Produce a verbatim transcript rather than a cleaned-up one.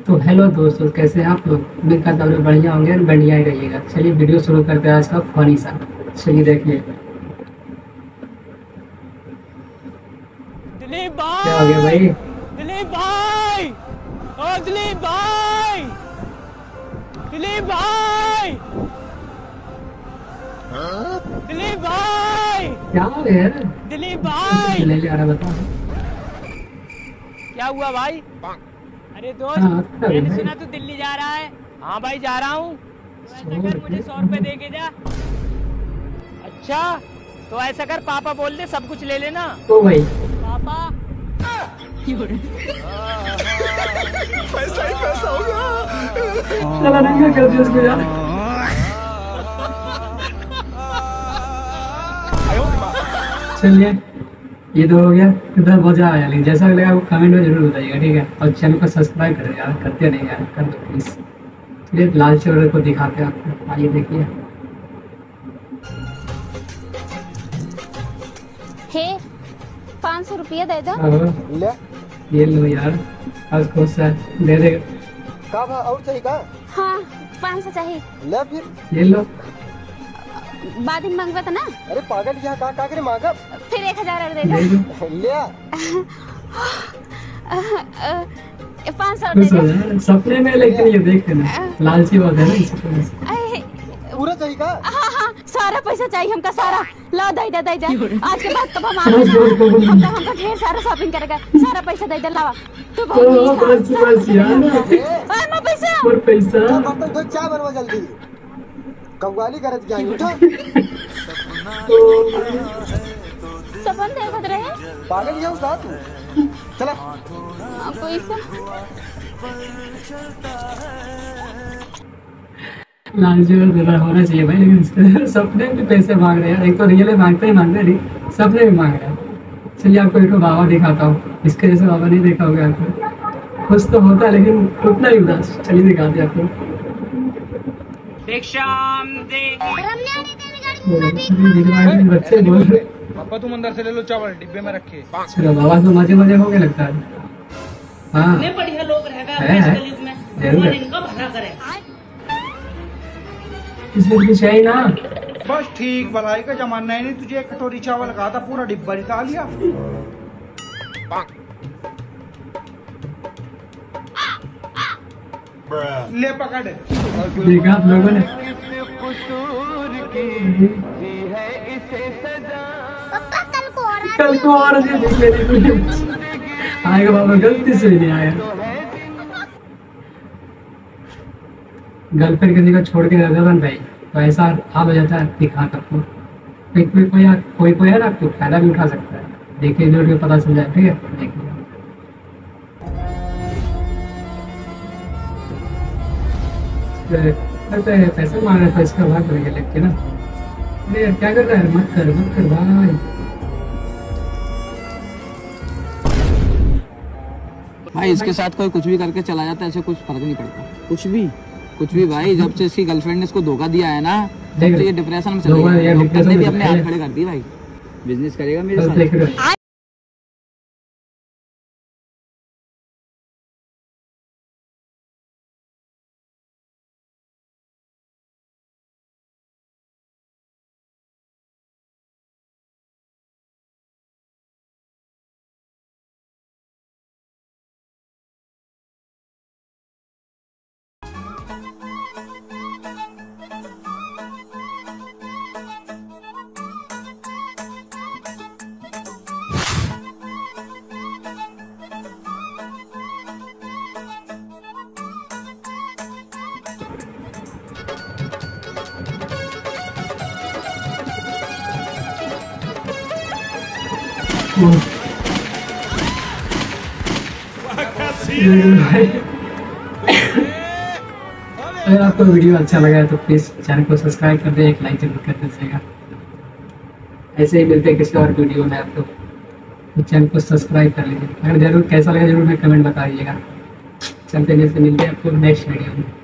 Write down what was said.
तो हेलो दोस्तों, कैसे हैं आप लोग। उम्मीद करता हूँ बढ़िया होंगे और बढ़िया ही रहिएगा। चलिए वीडियो शुरू करते हैं आज का फनी सा। चलिए देखिए दिलीप क्या हो गया भाई, भाई। दिलीप भाई, ओ दिलीप भाई, दिलीप भाई, दिलीप भाई, क्या हो गया यार, दिलीप भाई, ले ले आ रहा बता। क्या हुआ भाई। अरे दोस्त, हाँ, अच्छा मैंने भाई। सुना तू दिल्ली जा रहा है। हाँ भाई जा रहा हूँ। तो ऐसा कर, मुझे सौ रुपए दे के जा। अच्छा तो ऐसा कर, पापा बोल दे सब कुछ ले लेना। तो भाई पापा पैसा ही पैसा होगा। चला नहीं कर दिया उसको यार। चलिए ये तो हो गया, इतना मजा आया। लेकिन जैसा लगा वो कमेंट में जरूर बताइएगा, ठीक है। और चैनल को सब्सक्राइब करें यार, करते नहीं यार, कर दो प्लीज। चलिए लाल चौधरी को दिखाते हैं आपको, आइए देखिए। हे पाँच सौ रुपया दे दो। ले ये लो यार, आज खुश है, दे दे। का भा और सही का हाँ पाँच सौ चाहिए। ले फिर ये लो। बाद में मंगवा था ना। अरे पागल यहाँ का का करे मांगा फिर एक हजार और दे ले दो। लो। ले पाँच सौ दे खुश हो दो। जाए सपने में, लेकिन ये देखते ना लालची बात है ना, इसी वजह से। अरे, पूरा सही का हाँ हाँ सारा पैसा चाहिए हमका, सारा ला दे दे दे दे। आज के बाद कब हम बस, आएंगे बस, बस, बस। हमका हमका ढेर सारा शॉपिंग करेगा। सारा पैसा दे दे लावा। तू ओ, बहुत बस बस यार, अरे मैं पैसा और पैसा। जा बर्तन धो, चाय बनवा जल्दी। कव्वाली करत क्या उठा सबन देखत रहे। पागल यहाँ उठा तू चला। हाँ, पैसा लालची और दुला होना चाहिए भाई, लेकिन इसके सपने में भी पैसे मांग रहे हैं। एक तो रियल में मांगते ही मांगते नहीं, सपने में मांग रहे हैं। चलिए आपको एक बाबा दिखाता हूँ, इसके जैसे बाबा नहीं देखा होगा आपको। खुश तो होता है लेकिन उतना ही उदास। चलिए दिखाते हैं आपको। देख शाम देख। बच्चे बोल रहे। पापा तुम अंदर से ले लो चावल, डिब्बे में रखे। चलो बाबा तो मजे मजे हो गए लगता है। हाँ इतने बढ़िया लोग रहेगा है, है। इस कलयुग में, जरूर भगवान है। इनका भला करे। इसमें कुछ है ही ना। बस ठीक, भलाई का जमाना है। नहीं तुझे एक कटोरी चावल कहा था, पूरा डिब्बा निकाल लिया। ले पकड़। देखा आप लोगों ने। कल को और भी देख लेते आएगा बाबा, गलती से नहीं आया। गर्लफ्रेंड किसी को छोड़ के रहता था भाई, तो ऐसा हाल हो जाता है। दिखा सबको कोई कोई कोई कोई कोई है ना, आपको फायदा भी उठा सकता है। देखिए वीडियो पता चल जाए, ठीक है। देखिए अरे पैसा मांग रहा था, इसका भाग करेंगे लेके ना। अरे यार क्या कर रहा है, मत कर मत कर भाई। भाई इसके साथ कोई कुछ भी करके चला जाता है, ऐसे कुछ फर्क नहीं पड़ता। कुछ भी कुछ भी भाई, जब से इसकी गर्लफ्रेंड ने इसको धोखा दिया है ना, तब से ये डिप्रेशन में चला गया। डॉक्टर ने भी अपने हाथ खड़े कर दिए भाई। बिजनेस करेगा मेरे साथ। अगर आपको वीडियो अच्छा लगा है तो प्लीज़ चैनल को सब्सक्राइब कर दे, एक लाइक जरूर कर दीजिएगा। ऐसे ही मिलते हैं किसी और वीडियो में आपको, तो चैनल को सब्सक्राइब कर लीजिए। अगर जरूर कैसा लगा जरूर में कमेंट बताइएगा। चलते मिलते मिलते हैं आपको नेक्स्ट वीडियो में।